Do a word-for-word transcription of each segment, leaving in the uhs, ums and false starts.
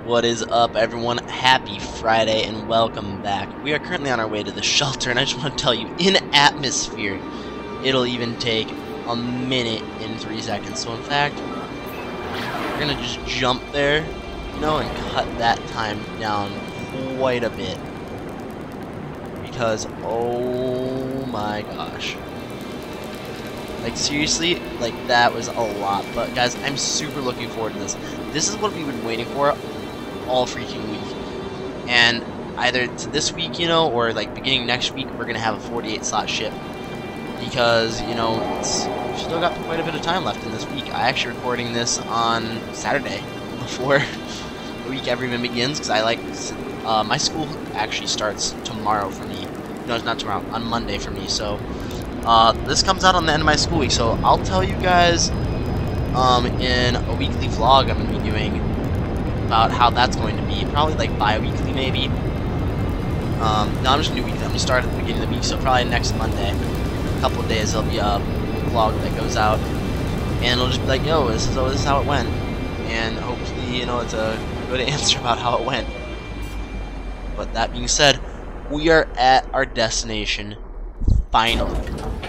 What is up, everyone? Happy Friday and welcome back. We are currently on our way to the shelter, and I just want to tell you, in atmosphere, it'll even take a minute and three seconds. So in fact, we're gonna just jump there, you know, and cut that time down quite a bit. Because, oh my gosh. Like, seriously, like, that was a lot. But, guys, I'm super looking forward to this. This is what we've been waiting for all freaking week. And either to this week, you know, or, like, beginning next week, we're going to have a forty-eight slot ship. Because, you know, it's we've still got quite a bit of time left in this week. I actually recording this on Saturday before the week ever even begins. Because I like, uh, my school actually starts tomorrow for me. No, it's not tomorrow, on Monday for me. So, Uh, this comes out on the end of my school week, so I'll tell you guys um, in a weekly vlog I'm going to be doing about how that's going to be. Probably like bi-weekly maybe. Um, no, I'm just going to do weekly. I'm going to start at the beginning of the week, so probably next Monday, a couple of days, there'll be a vlog that goes out. And it'll just be like, yo, this is, oh, this is how it went. And hopefully, you know, it's a good answer about how it went. But that being said, we are at our destination. Finally.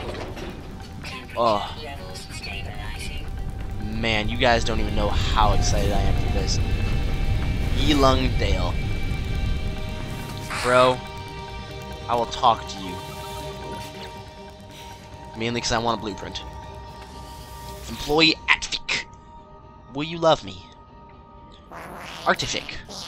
Oh. Man, you guys don't even know how excited I am for this. Yilungdale. Bro, I will talk to you. Mainly because I want a blueprint. Employee Atfik. Will you love me? Artifik.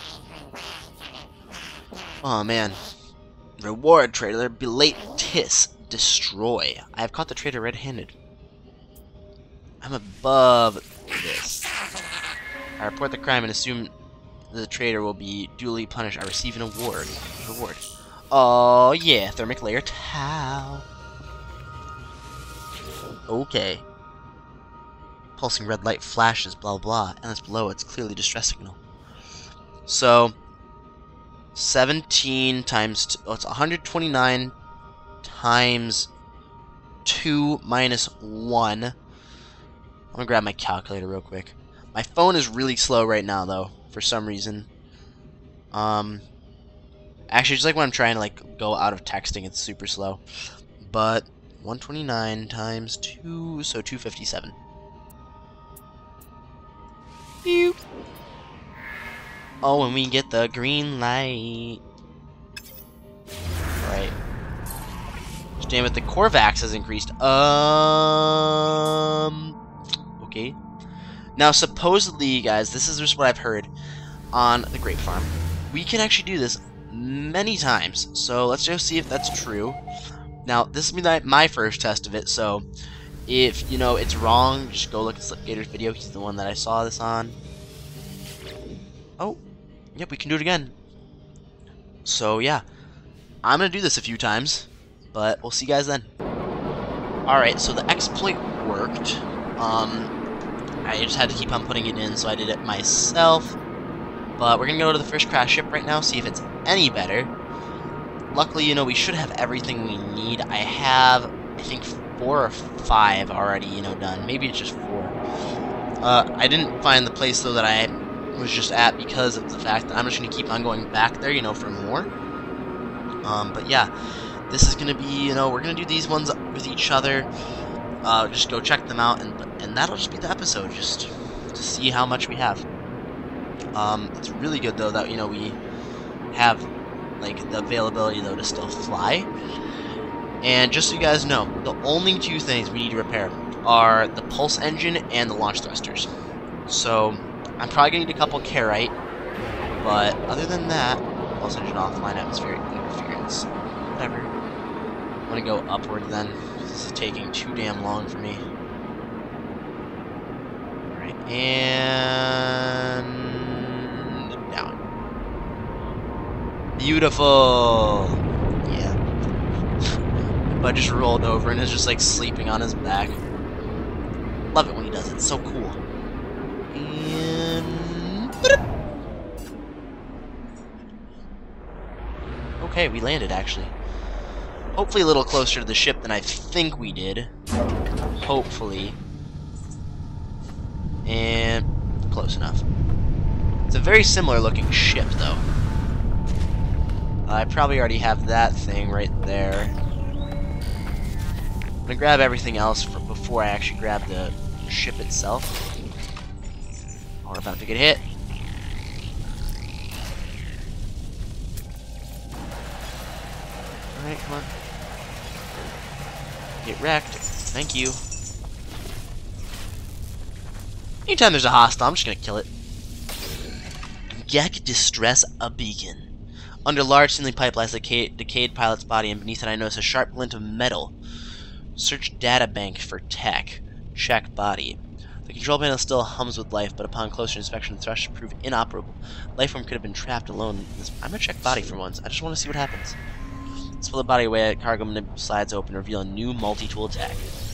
Oh man. Reward trailer, belate tis. Destroy. I have caught the traitor red-handed. I'm above this. I report the crime and assume the traitor will be duly punished. I receive an award. Reward. Oh yeah, thermic layer tau. Okay. Pulsing red light flashes, blah blah, and it's below. It's clearly distress signal. So, seventeen times. Two, oh, it's one hundred twenty-nine. Times two minus one. I'm gonna grab my calculator real quick. My phone is really slow right now, though, for some reason. Um, actually, just like when I'm trying to like go out of texting, it's super slow. But one hundred twenty-nine times two, so two hundred fifty-seven. Beep. Oh, and we get the green light. Right. Damn it, the Corvax has increased. Um. Okay. Now, supposedly, guys, this is just what I've heard on the grape farm. We can actually do this many times. So let's just see if that's true. Now, this will be my first test of it. So if you know it's wrong, just go look at Slipgator's video. He's the one that I saw this on. Oh, yep, we can do it again. So yeah, I'm gonna do this a few times. But we'll see you guys then. Alright, so the exploit worked. Um, I just had to keep on putting it in, so I did it myself. But we're going to go to the first crash ship right now, see if it's any better. Luckily, you know, we should have everything we need. I have, I think, four or five already, you know, done. Maybe it's just four. Uh, I didn't find the place, though, that I was just at because of the fact that I'm just going to keep on going back there, you know, for more. Um, but yeah. This is gonna be, you know, we're gonna do these ones with each other. Uh, just go check them out, and and that'll just be the episode, just to see how much we have. Um, it's really good though that you know we have like the availability though to still fly. And just so you guys know, the only two things we need to repair are the pulse engine and the launch thrusters. So I'm probably gonna need a couple Carite, but other than that, pulse engine offline, atmospheric interference, whatever. I'm gonna go upward then. This is taking too damn long for me. Alright, and down. Beautiful! Yeah. But just rolled over and is just like sleeping on his back. Love it when he does it, it's so cool. And okay, we landed actually. Hopefully a little closer to the ship than I think we did. Hopefully. And close enough. It's a very similar looking ship, though. I probably already have that thing right there. I'm gonna grab everything else for, before I actually grab the ship itself. Oh, we're about to get hit. Alright, come on. Get wrecked. Thank you. Anytime there's a hostile, I'm just gonna kill it. Gek Distress a Beacon. Under large ceiling pipe lies a decayed, decayed pilot's body, and beneath it I notice a sharp glint of metal. Search data bank for tech. Check body. The control panel still hums with life, but upon closer inspection, the thrusters prove inoperable. Lifeform could have been trapped alone in this. I'm gonna check body for once. I just want to see what happens. Let's pull the body away. Cargo manip slides open, reveal a new multi-tool attack.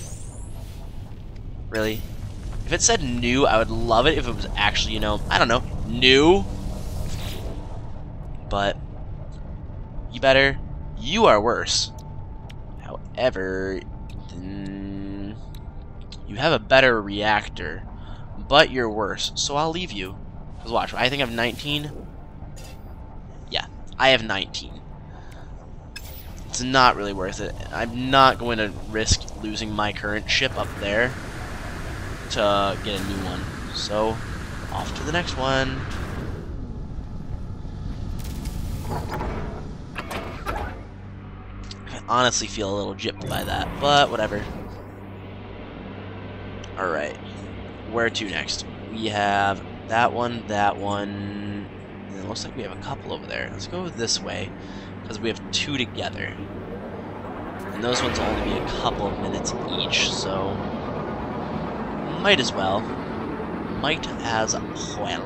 Really? If it said new, I would love it if it was actually, you know, I don't know, new. But you better. You are worse. However, mm, you have a better reactor, but you're worse. So I'll leave you. Because watch, I think I have nineteen. Yeah, I have nineteen. It's not really worth it. I'm not going to risk losing my current ship up there to get a new one. So, off to the next one. I honestly feel a little gypped by that, but whatever. Alright. Where to next? We have that one, that one. And it looks like we have a couple over there. Let's go this way, because we have two together. And those ones will only be a couple of minutes each, so might as well. Might as well.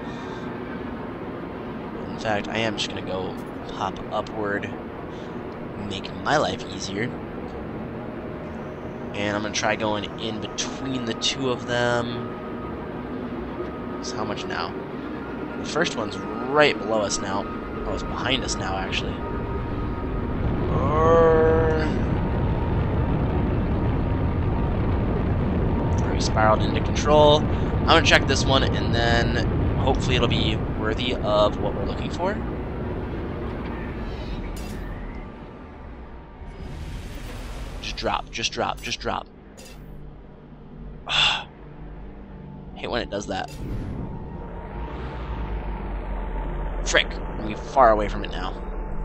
In fact, I am just going to go pop upward, make my life easier. And I'm going to try going in between the two of them. So how much now? The first one's right below us now. Oh, it's behind us now, actually. We spiraled into control. I'm going to check this one, and then hopefully it'll be worthy of what we're looking for. Just drop, just drop, just drop. I hate when it does that. Frick, we're far away from it now.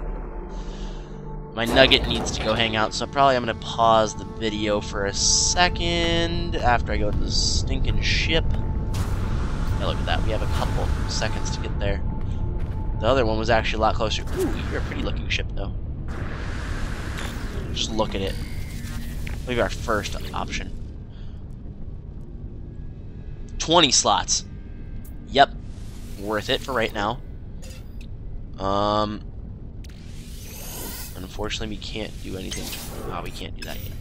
My nugget needs to go hang out, so probably I'm going to pause the video for a second after I go to the stinking ship. Yeah, look at that. We have a couple seconds to get there. The other one was actually a lot closer. Ooh, you're a pretty looking ship, though. Just look at it. Look at our first option. twenty slots. Yep. Worth it for right now. Um... Unfortunately, we can't do anything. Oh, we can't do that yet.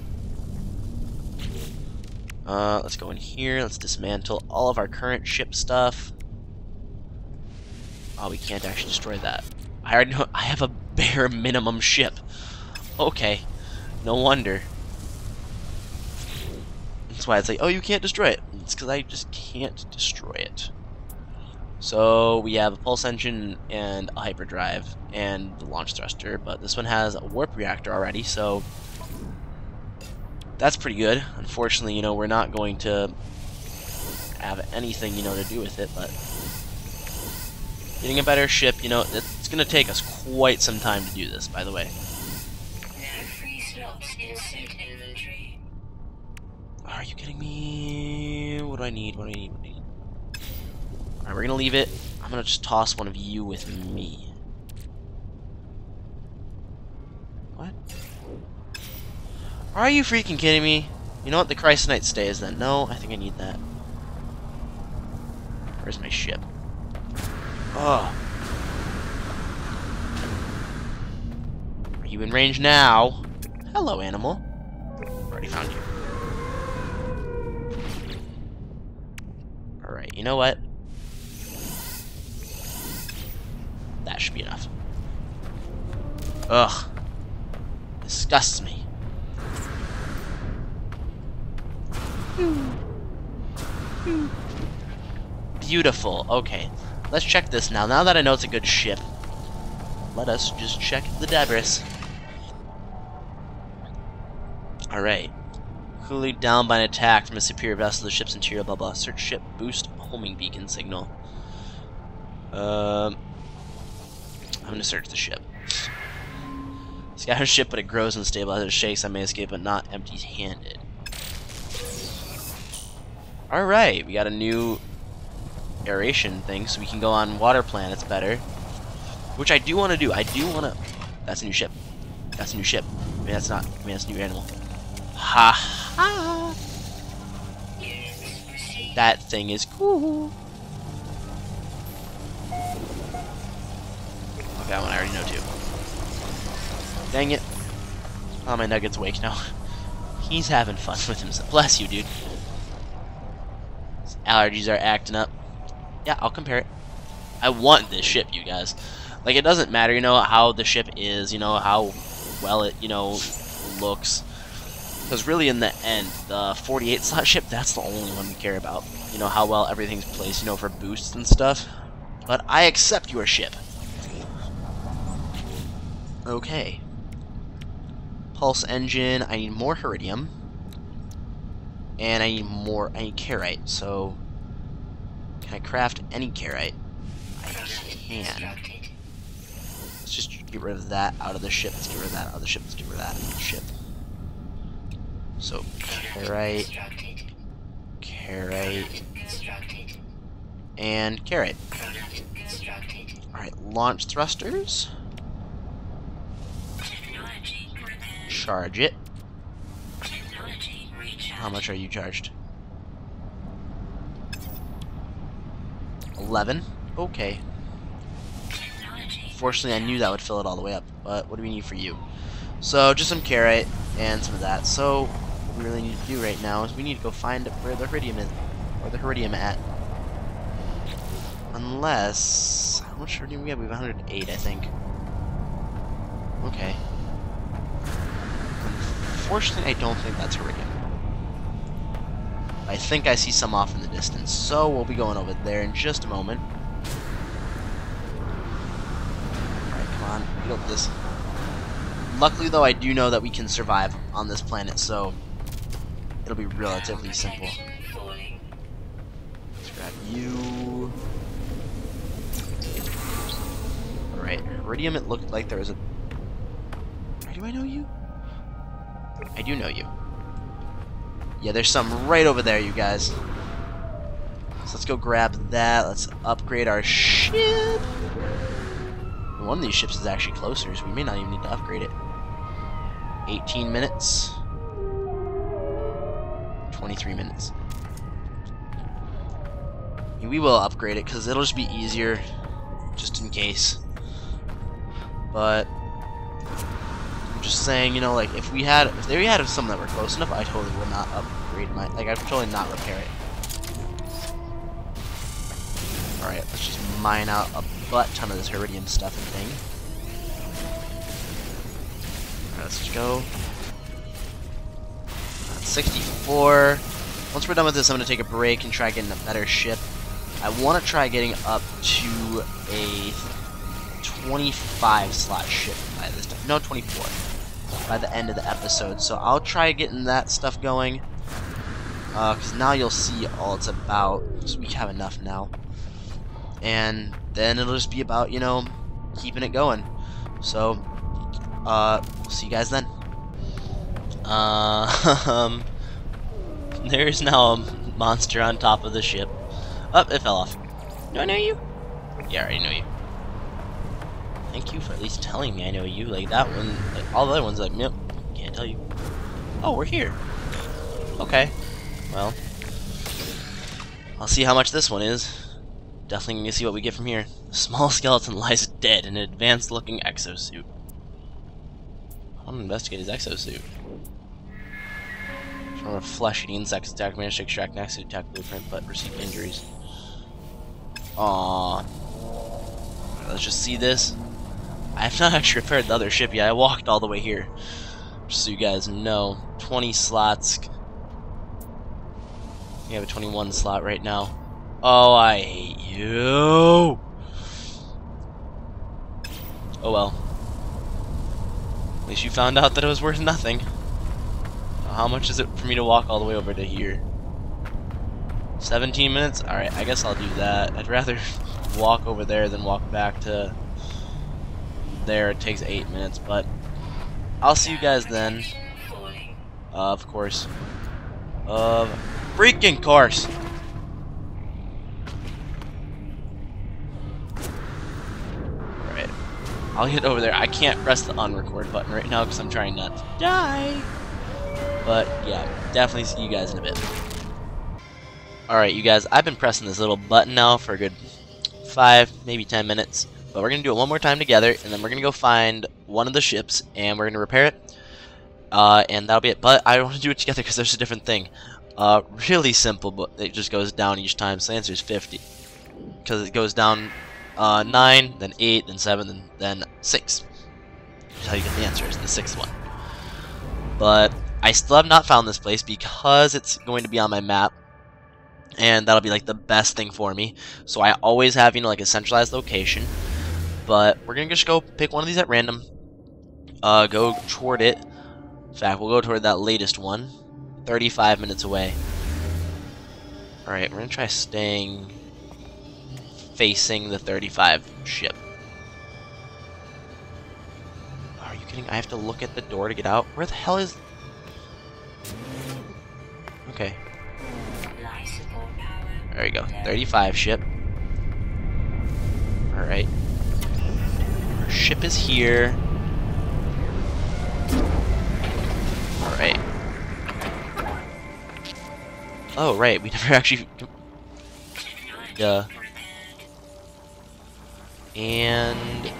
Uh, let's go in here. Let's dismantle all of our current ship stuff. Oh, we can't actually destroy that. I already know. I have a bare minimum ship. Okay. No wonder. That's why it's like, oh, you can't destroy it. It's because I just can't destroy it. So we have a pulse engine and a hyperdrive and the launch thruster, but this one has a warp reactor already, so that's pretty good. Unfortunately, you know, we're not going to have anything, you know, to do with it, but getting a better ship, you know, it's going to take us quite some time to do this, by the way. Are you kidding me? What do I need? What do I need? What do I need? Alright, we're gonna leave it. I'm gonna just toss one of you with me. What? Are you freaking kidding me? You know what? The Chrysonite stays then. No, I think I need that. Where's my ship? Oh. Are you in range now? Hello, animal. Already found you. Alright, you know what? That should be enough. Ugh. Disgusts me. Beautiful. Okay. let's check this now. Now that I know it's a good ship, let us just check the debris. Alright. Clearly down by an attack from a superior vessel, the ship's interior, blah blah. Search ship, boost homing beacon signal. Um, I'm gonna search the ship. Scout ship, but it grows unstable as it shakes. I may escape, but not empty-handed. Alright, we got a new aeration thing, so we can go on water planets better. Which I do want to do. I do want to... That's a new ship. That's a new ship. I mean, that's not... I mean, that's a new animal. Ha ha! That thing is cool. Okay, that one I already know too. Dang it. Oh, my Nugget's awake now. He's having fun with himself. Bless you, dude. His allergies are acting up. Yeah, I'll compare it. I want this ship, you guys. Like, it doesn't matter, you know, how the ship is, you know, how well it, you know, looks. Because really, in the end, the forty-eight slot ship, that's the only one we care about. You know, how well everything's placed, you know, for boosts and stuff. But I accept your ship. Okay. Pulse engine, I need more Heridium. And I need more, I need Carite, so... Can I craft any Carite? I can. Let's just get rid of that out of the ship, let's get rid of that out of the ship, let's get rid of that out of the ship. So, Carite, Carite, and Carite. Alright, launch thrusters. Charge it. How much are you charged? eleven. Okay. Fortunately, I knew that would fill it all the way up, but what do we need for you? So, just some Carite and some of that. So, what we really need to do right now is we need to go find where the Heridium is, or the Heridium at. Unless... How much Heridium we have? We have one hundred eight, I think. Okay. Unfortunately, I don't think that's Heridium. I think I see some off in the distance, so we'll be going over there in just a moment. Alright, come on, get over this. Luckily, though, I do know that we can survive on this planet, so it'll be relatively simple. Let's grab you. Alright, Heridium, it looked like there was a... Do I know you? I do know you. Yeah, there's some right over there, you guys. So let's go grab that. Let's upgrade our ship. One of these ships is actually closer, so we may not even need to upgrade it. eighteen minutes. twenty-three minutes. We will upgrade it, because it'll just be easier, just in case. But... I'm just saying, you know, like, if we had, if they had some that were close enough, I totally would not upgrade my, like, I'd totally not repair it. Alright, let's just mine out a butt ton of this Heridium stuff and thing. Alright, let's just go. sixty-four. Once we're done with this, I'm going to take a break and try getting a better ship. I want to try getting up to a twenty-five slot ship by this time. No, twenty-four. By the end of the episode. So I'll try getting that stuff going. Because uh, now you'll see all it's about. So we have enough now. And then it'll just be about, you know, keeping it going. So, uh, we'll see you guys then. Uh, um, there's now a monster on top of the ship. Oh, it fell off. Do I know you? Yeah, I already know you. Thank you for at least telling me I know you. Like, that one, like, all the other ones, like, nope, can't tell you. Oh, we're here. Okay. Well, I'll see how much this one is. Definitely gonna see what we get from here. A small skeleton lies dead in an advanced-looking exosuit. I want to investigate his exosuit. From a flesh-eating insect attack, managed to extract an exosuit attack blueprint, but received injuries. Aww. Let's just see this. I have not actually repaired the other ship yet. I walked all the way here. Just so you guys know. twenty slots. We have a twenty-one slot right now. Oh, I hate you. Oh well. At least you found out that it was worth nothing. How much is it for me to walk all the way over to here? seventeen minutes? Alright, I guess I'll do that. I'd rather walk over there than walk back to there. It takes eight minutes, but I'll see you guys then. Uh, of course. Of freaking course. Alright. I'll get over there. I can't press the unrecord button right now because I'm trying not to die. But yeah, definitely see you guys in a bit. Alright, you guys, I've been pressing this little button now for a good five, maybe ten minutes. But we're going to do it one more time together, and then we're going to go find one of the ships, and we're going to repair it. Uh, and that'll be it. But I don't want to do it together because there's a different thing. Uh, really simple, but it just goes down each time. So the answer is fifty. Because it goes down uh, nine, then eight, then seven, then, then six. That's how you get the answer, is the sixth one. But I still have not found this place because it's going to be on my map. And that'll be like the best thing for me. So I always have, you know, like a centralized location. But we're going to just go pick one of these at random. Uh, go toward it. In fact, we'll go toward that latest one. thirty-five minutes away. Alright, we're going to try staying facing the thirty-five ship. Are you kidding? I have to look at the door to get out? Where the hell is... Okay. There we go. thirty-five ship. Alright. Our ship is here. Alright. Oh, right. We never actually... Duh. And...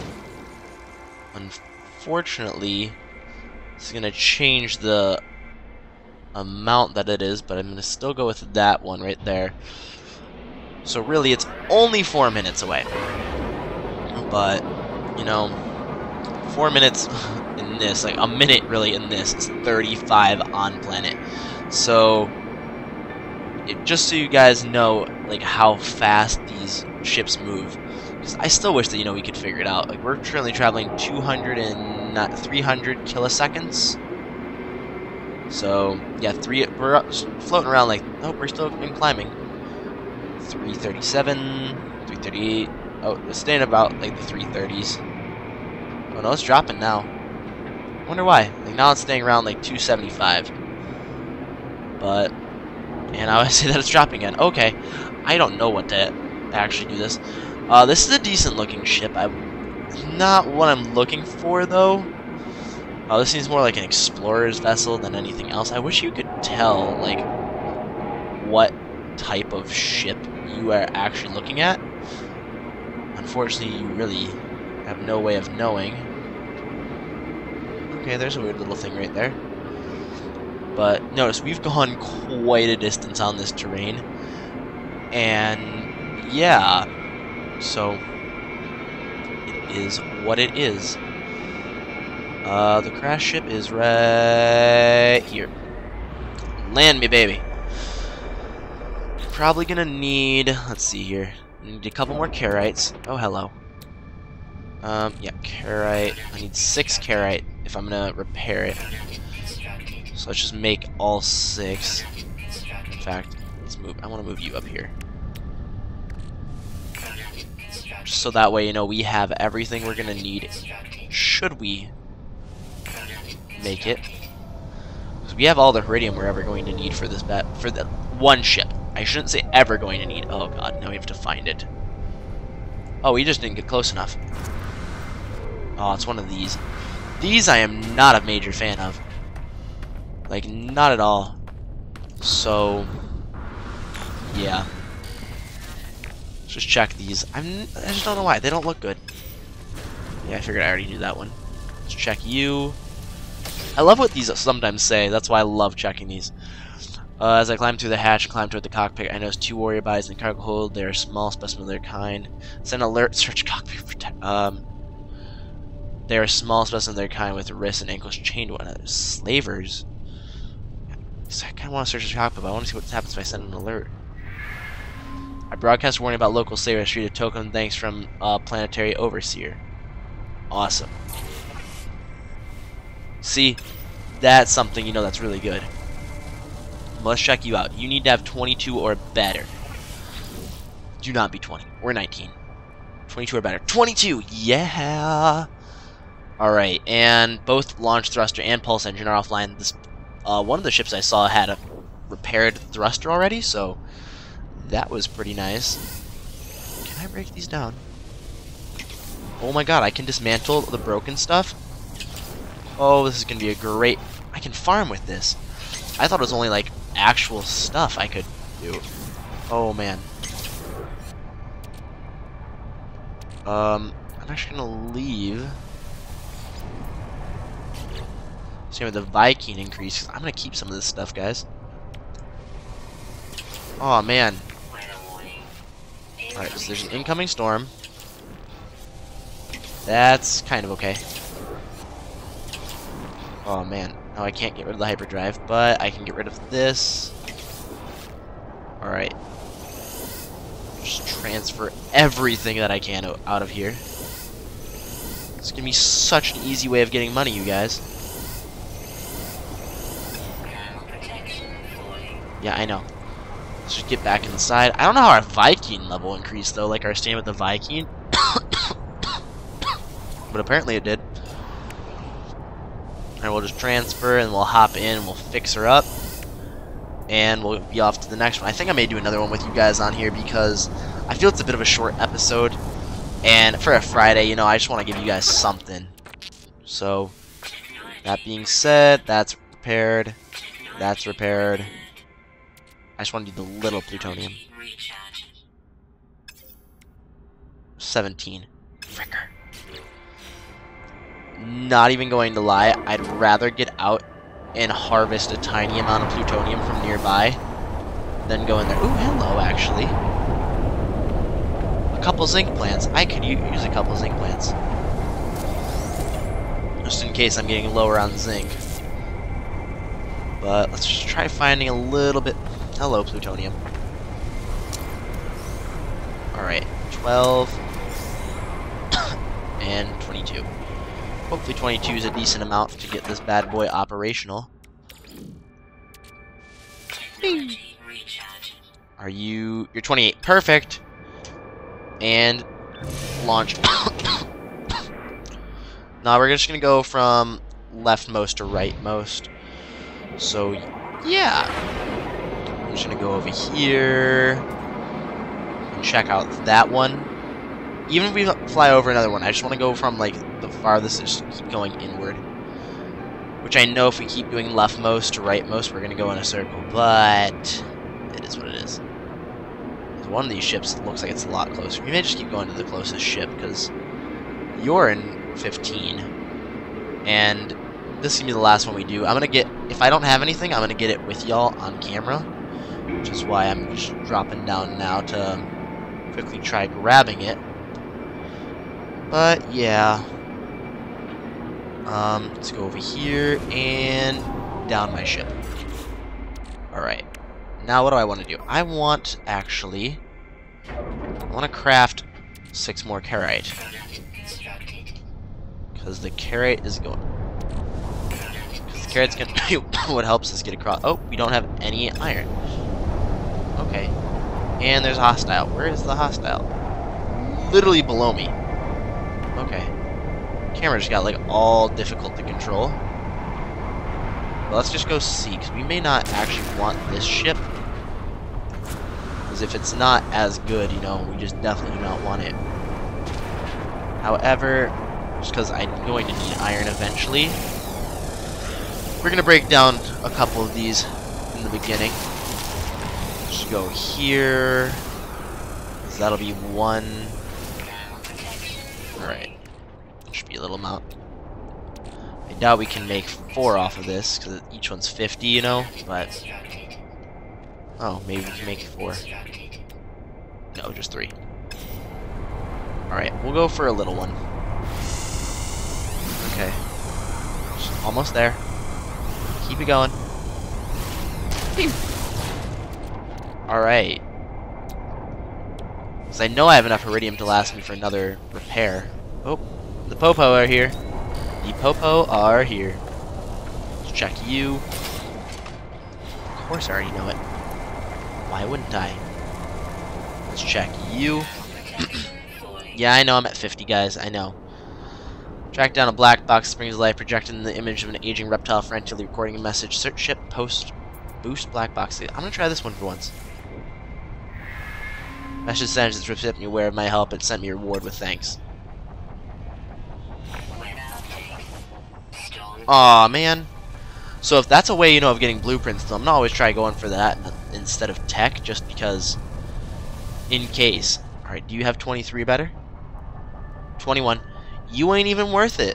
Unfortunately, it's going to change the amount that it is, but I'm going to still go with that one right there. So really, it's only four minutes away. But, you know, four minutes in this, like a minute really in this, is thirty-five on planet. So, it, just so you guys know, like, how fast these ships move. Because I still wish that, you know, we could figure it out. Like, we're currently traveling two hundred and not three hundred kiloseconds. So, yeah, three, we're up, floating around like, nope, we're still in climbing. three thirty-seven, three thirty-eight, oh, it's staying about, like, the three thirties. Oh, no, it's dropping now. I wonder why. Like, now it's staying around, like, two seventy-five. But, and I would say that it's dropping again. Okay, I don't know what to actually do this. Uh, this is a decent-looking ship. I, not what I'm looking for, though. Oh, this seems more like an explorer's vessel than anything else. I wish you could tell, like, what type of ship you are actually looking at. Unfortunately, you really have no way of knowing. Okay, there's a weird little thing right there. But notice, we've gone quite a distance on this terrain. And, yeah. So, it is what it is. Uh, the crash ship is right here. Land me, baby. Probably gonna need, let's see here, need a couple more Carrites. Oh, hello. Um, yeah, Carrite. I need six Carrite if I'm gonna repair it. So let's just make all six. In fact, let's move. I want to move you up here. Just so that way, you know, we have everything we're gonna need. Should we make it? Because we have all the Heridium we're ever going to need for this bet for the one ship. I shouldn't say ever going to need. Oh god, now we have to find it. Oh, we just didn't get close enough. Oh, it's one of these. These I am not a major fan of. Like, not at all. So, yeah. Let's just check these. I'm, I just don't know why. They don't look good. Yeah, I figured I already knew that one. Let's check you. I love what these sometimes say. That's why I love checking these. Uh, as I climb through the hatch and climb toward the cockpit, I notice two warrior bodies in the cargo hold. They are a small specimen of their kind. Send alert, search cockpit. Protect. Um, they are a small specimen of their kind with wrists and ankles chained to one another. Slavers. I kind of want to search the cockpit, but I want to see what happens if I send an alert. broadcast warning about local slaver history to token thanks from uh, Planetary Overseer. Awesome. See, that's something you know that's really good. Let's check you out. You need to have twenty-two or better. Do not be twenty or nineteen. twenty-two or better. twenty-two! Yeah! Alright, and both launch thruster and pulse engine are offline. This, uh, one of the ships I saw had a repaired thruster already, so that was pretty nice. Can I break these down? Oh my god, I can dismantle the broken stuff? Oh, this is going to be a great... I can farm with this. I thought it was only, like, actual stuff I could do. Oh, man. Um, I'm actually going to leave. Same with the Viking increase. I'm going to keep some of this stuff, guys. Oh, man. Alright, so there's an incoming storm. That's kind of okay. Oh, man. Now I can't get rid of the hyperdrive, but I can get rid of this. Alright. Just transfer everything that I can out of here. It's gonna be such an easy way of getting money, you guys. Yeah, I know. Let's just get back inside. I don't know how our Viking level increased, though, like our stand with the Viking. But apparently it did. And we'll just transfer, and we'll hop in, and we'll fix her up. And we'll be off to the next one. I think I may do another one with you guys on here, because I feel it's a bit of a short episode. And for a Friday, you know, I just want to give you guys something. So, that being said, that's repaired. That's repaired. I just want to do the little plutonium. seventeen. Fricker. Not even going to lie, I'd rather get out and harvest a tiny amount of plutonium from nearby than go in there. Ooh, hello, actually. A couple zinc plants. I could use a couple zinc plants. Just in case I'm getting lower on zinc. But let's just try finding a little bit... Hello, plutonium. Alright, twelve. And twenty-two. Hopefully twenty-two is a decent amount to get this bad boy operational. Are you... You're twenty-eight. Perfect! And... launch. Now we're just gonna go from leftmost to rightmost. So, yeah. I'm just gonna go over here and check out that one. Even if we fly over another one, I just want to go from, like, the farthest and just keep going inward. Which I know if we keep doing leftmost to rightmost, we're going to go in a circle. But it is what it is. One of these ships looks like it's a lot closer. We may just keep going to the closest ship, because you're in fifteen. And this is going to be the last one we do. I'm going to get... If I don't have anything, I'm going to get it with y'all on camera. Which is why I'm just dropping down now to quickly try grabbing it. But, yeah. Um, let's go over here and down my ship. Alright. Now, what do I want to do? I want, actually... I want to craft six more carite. Because the carite is going... Because the carite's going to... What helps us get across... Oh, we don't have any iron. Okay. And there's a hostile. Where is the hostile? Literally below me. Okay. Camera just got, like, all difficult to control. But let's just go see, because we may not actually want this ship. Because if it's not as good, you know, we just definitely do not want it. However, just because I'm going to need iron eventually, we're going to break down a couple of these in the beginning. Just go here. So that'll be one. Alright. Should be a little amount. I doubt we can make four off of this, because each one's fifty, you know, but... Oh, maybe we can make four. No, just three. Alright, we'll go for a little one. Okay. Just almost there. Keep it going. Alright. Because I know I have enough iridium to last me for another repair. Oh, the Popo are here. The Popo are here. Let's check you. Of course I already know it. Why wouldn't I? Let's check you. Yeah, I know I'm at fifty, guys. I know. Track down a black box that brings life, projecting the image of an aging reptile frantically recording a message. Search ship, post, boost, black box. I'm gonna try this one for once. Message sends this recipient me aware of my help and sent me a reward with thanks. Aw, man. So if that's a way, you know, of getting blueprints, I'm not always try going for that instead of tech, just because, in case. Alright, do you have twenty-three better? twenty-one. You ain't even worth it.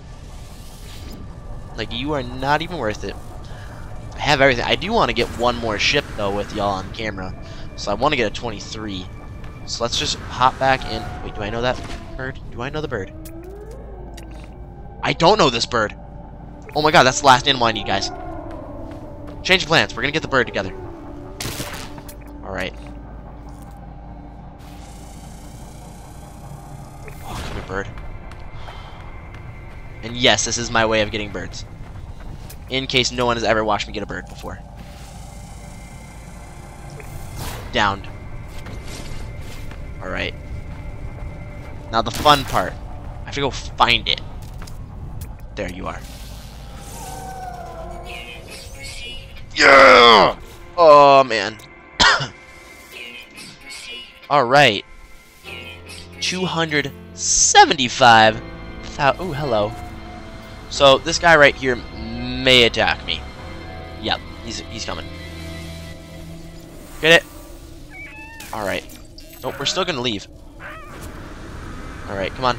Like, you are not even worth it. I have everything. I do want to get one more ship, though, with y'all on camera. So I want to get a twenty-three. So let's just hop back in. Wait, do I know that bird? Do I know the bird? I don't know this bird. Oh my god, that's the last animal I need, guys. Change plans. We're going to get the bird together. Alright. Oh, come here, bird. And yes, this is my way of getting birds. In case no one has ever watched me get a bird before. Downed. Alright. Now the fun part. I have to go find it. There you are. Yeah! Oh, man. Alright. two hundred seventy-five. Oh, hello. So, this guy right here may attack me. Yep, he's, he's coming. Get it? Alright. Nope, we're still gonna leave. Alright, come on.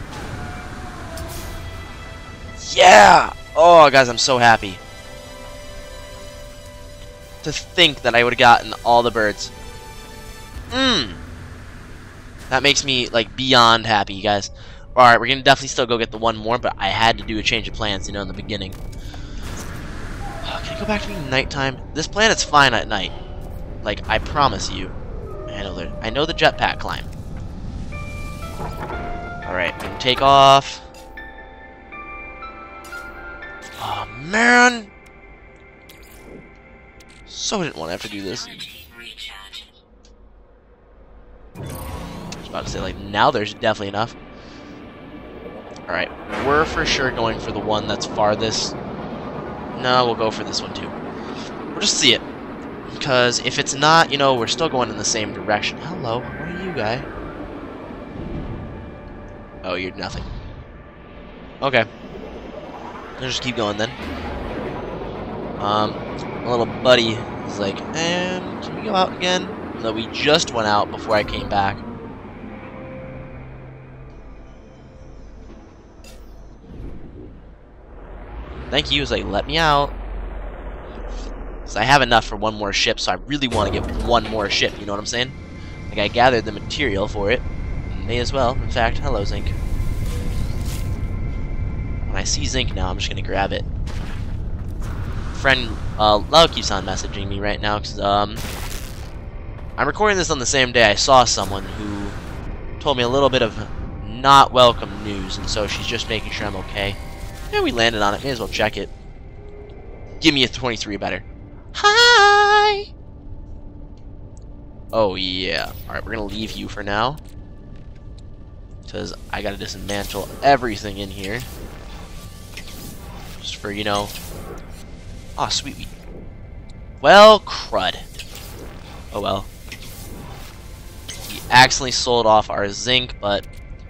Yeah! Oh, guys, I'm so happy. To think that I would have gotten all the birds. Mmm. That makes me, like, beyond happy, you guys. Alright, we're gonna definitely still go get the one more, but I had to do a change of plans, you know, in the beginning. Oh, can I go back to being nighttime? This planet's fine at night. Like, I promise you. I know the, I know the jetpack climb. Alright, I'm gonna take off. Oh, man! So didn't want to have to do this. I was about to say, like, now there's definitely enough. Alright, we're for sure going for the one that's farthest. No, we'll go for this one too. We'll just see it. Because if it's not, you know, we're still going in the same direction. Hello, what are you, guy? Oh, you're nothing. Okay. Let's just keep going then. Um, my little buddy is like, and can we go out again? No, we just went out before I came back. Thank you. He's like, let me out. So I have enough for one more ship, so I really want to get one more ship, you know what I'm saying? Like, I gathered the material for it. May as well. In fact, hello, Zinc. When I see Zinc now, I'm just going to grab it. Friend, uh, Lau keeps on messaging me right now, because, um... I'm recording this on the same day I saw someone who told me a little bit of not welcome news, and so she's just making sure I'm okay. Yeah, we landed on it. May as well check it. Give me a twenty-three better. Hi! Oh, yeah. Alright, we're going to leave you for now. Because I got to dismantle everything in here. Just for, you know... Aw, oh, sweet. Well, crud. Oh, well. We accidentally sold off our zinc, but...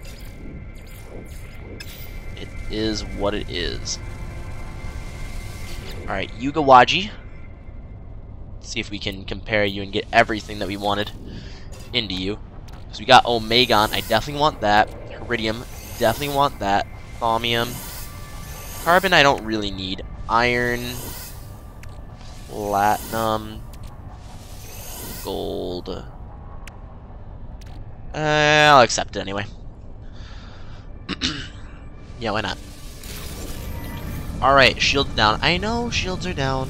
it is what it is. Alright, Yugawaji. See if we can compare you and get everything that we wanted into you. Because we got Omegon, I definitely want that. Iridium, definitely want that. Thaumium. Carbon, I don't really need. Iron. Platinum. Gold. Uh, I'll accept it anyway. Yeah, why not? Alright, shields down. I know shields are down.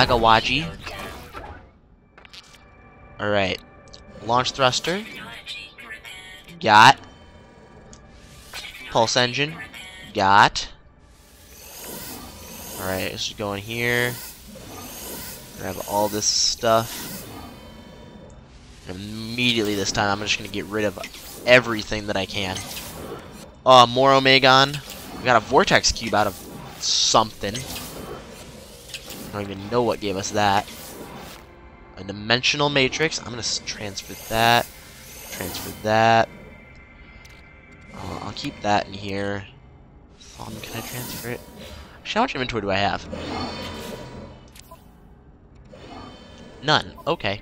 Yagawaji. Alright. Launch thruster. Got. Pulse engine. Got. Alright, let's just go in here. Grab all this stuff. And immediately this time, I'm just going to get rid of everything that I can. Oh, more Omegon. We got a Vortex Cube out of something. I don't even know what gave us that. A Dimensional Matrix. I'm going to transfer that. Transfer that. Uh, I'll keep that in here. Um, can I transfer it? Actually, how much inventory do I have? None. Okay.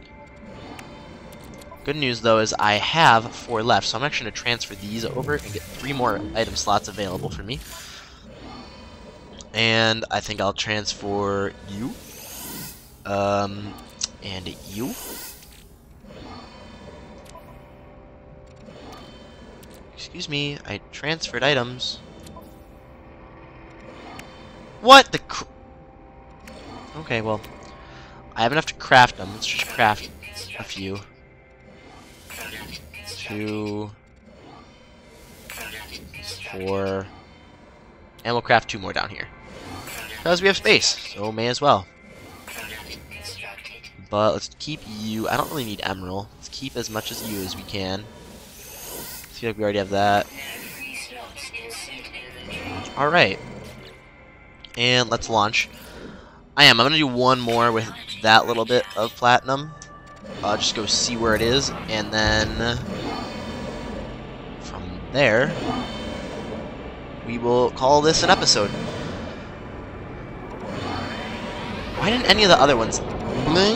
Good news, though, is I have four left, so I'm actually going to transfer these over and get three more item slots available for me. And I think I'll transfer you. Um, and you. Excuse me, I transferred items. What the cr- Okay, well, I have enough to craft them. Let's just craft a few. Two, four, and we'll craft two more down here. Because we have space, so may as well. But let's keep you. I don't really need emerald. Let's keep as much as you as we can. I feel like we already have that. Alright. And let's launch. I am. I'm going to do one more with that little bit of platinum. I'll just go see where it is, and then from there, we will call this an episode. Why didn't any of the other ones bling,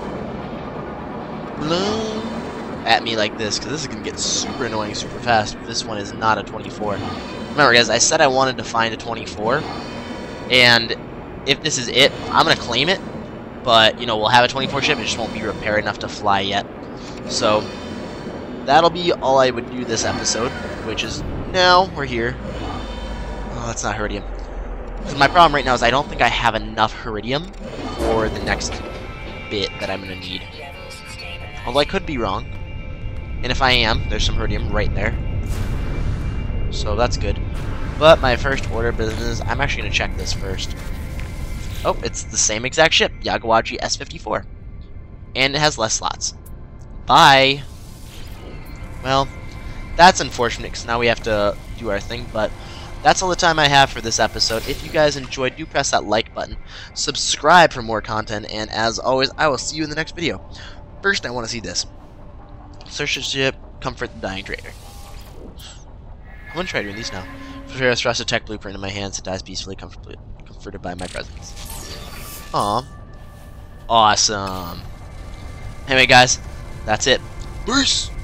bling at me like this? Because this is going to get super annoying super fast. This one is not a twenty-four. Remember, guys, I said I wanted to find a twenty-four, and if this is it, I'm going to claim it. But, you know, we'll have a twenty-four ship, it just won't be repaired enough to fly yet. So, that'll be all I would do this episode, which is now we're here. Oh, that's not Heridium. Because my problem right now is I don't think I have enough Heridium for the next bit that I'm going to need. Although I could be wrong. And if I am, there's some Heridium right there. So that's good. But my first order of business, I'm actually going to check this first. Oh, it's the same exact ship, Yagawaji S fifty-four. And it has less slots. Bye! Well, that's unfortunate, because now we have to do our thing, but that's all the time I have for this episode. If you guys enjoyed, do press that like button. Subscribe for more content, and as always, I will see you in the next video. First, I want to see this. Search the ship, comfort the dying trader. I'm going to try doing these now. Prepare a thrust tech blueprint in my hands, it dies peacefully, comfortably. Comforted by my presence. Aw. Awesome. Anyway, guys, that's it. Peace!